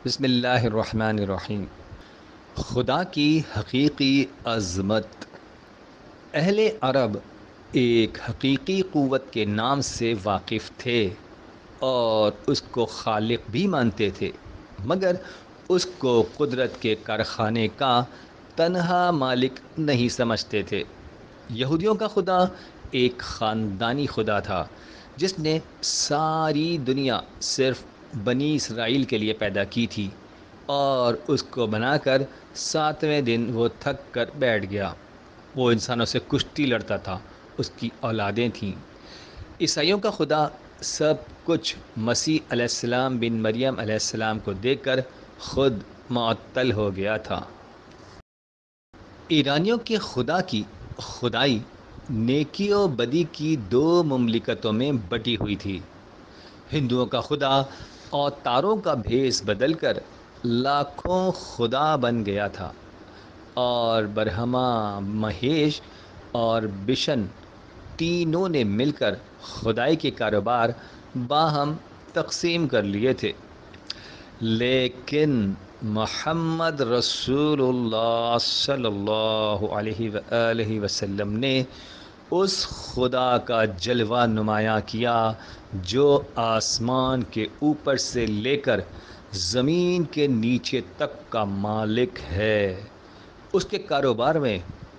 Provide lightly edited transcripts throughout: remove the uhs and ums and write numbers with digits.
بسم اللہ الرحمن الرحیم۔ خدا کی حقیقی عظمت۔ اہل عرب ایک حقیقی قوت کے نام سے واقف تھے اور اس کو خالق بھی مانتے تھے، مگر اس کو قدرت کے کارخانے کا تنہا مالک نہیں سمجھتے تھے۔ یہودیوں کا خدا ایک خاندانی خدا تھا جس نے ساری دنیا صرف بنی اسرائیل کے لیے پیدا کی تھی، اور اس کو بنا کر 7ویں دن وہ تھک کر بیٹھ گیا۔ وہ انسانوں سے کشتی لڑتا تھا، اس کی اولادیں تھیں۔ عیسائیوں کا خدا سب کچھ مسیح علیہ السلام بن مریم علیہ السلام کو دیکھ کر خود معطل ہو گیا تھا۔ ایرانیوں کے خدا کی خدائی نیکی و بدی کی دو مملکتوں میں بٹی ہوئی تھی۔ ہندوؤں کا خدا اوتاروں کا بھیس بدل کر لاکھوں خدا بن گیا تھا، اور برہما، مہیش اور بشن تینوں نے مل کر خدائی کے کاروبار باہم تقسیم کر لیے تھے۔ لیکن محمد رسول اللہ صلی اللہ علیہ وآلہ وسلم نے اس خدا کا جلوہ نمایاں کیا جو آسمان کے اوپر سے لے کر زمین کے نیچے تک کا مالک ہے۔ اس کے کاروبار میں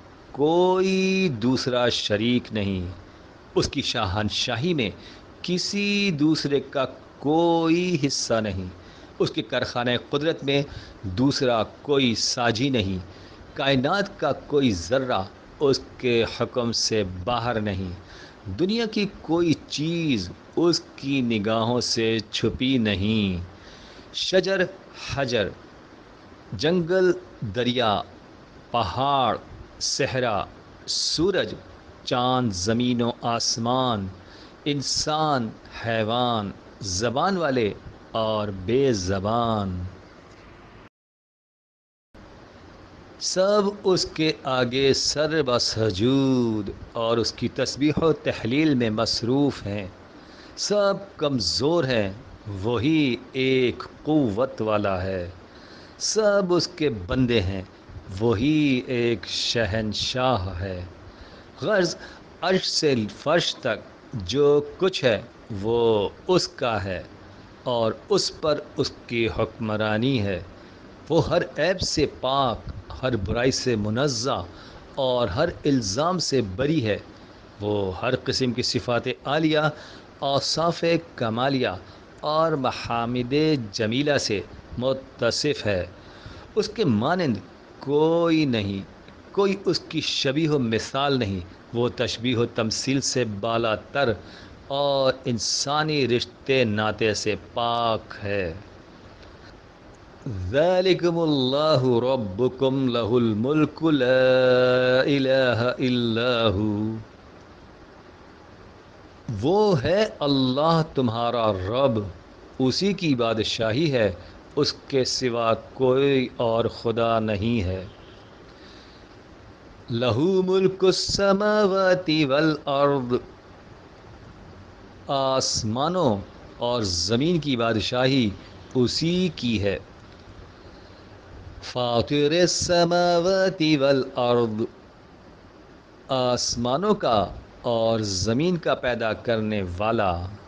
کوئی دوسرا شریک نہیں، اس کی شاہنشاہی میں کسی دوسرے کا کوئی حصہ نہیں، اس کے کارخانہ قدرت میں دوسرا کوئی ساجی نہیں، کائنات کا کوئی ذرہ اس کے حکم سے باہر نہیں، دنیا کی کوئی چیز اس کی نگاہوں سے چھپی نہیں۔ شجر، حجر، جنگل، دریا، پہاڑ، صحرا، سورج، چاند، زمین و آسمان، انسان، حیوان، زبان والے اور بے زبان، سب اس کے آگے سر بسجود اور اس کی تسبیح و تحلیل میں مصروف ہیں۔ سب کمزور ہیں، وہی ایک قوت والا ہے۔ سب اس کے بندے ہیں، وہی ایک شہنشاہ ہے۔ غرض عرش سے فرش تک جو کچھ ہے وہ اس کا ہے، اور اس پر اس کی حکمرانی ہے۔ وہ ہر عیب سے پاک، ہر برائی سے منزہ اور ہر الزام سے بری ہے۔ وہ ہر قسم کی صفات عالیہ، اوصاف کمالیہ اور محامد جمیلہ سے متصف ہے۔ اس کے مانند کوئی نہیں، کوئی اس کی شبیہ و مثال نہیں۔ وہ تشبیہ و تمثیل سے بالا تر اور انسانی رشتے ناطے سے پاک ہے۔ ذالکم اللہ ربکم لہ الملک لا الہ الا ہو۔ وہ ہے اللہ تمہارا رب، اسی کی بادشاہی ہے، اس کے سوا کوئی اور خدا نہیں ہے۔ لہ ملک السماوات والارض، آسمانوں اور زمین کی بادشاہی اسی کی ہے۔ فاطر السماوات والارض، آسمانوں کا اور زمین کا پیدا کرنے والا۔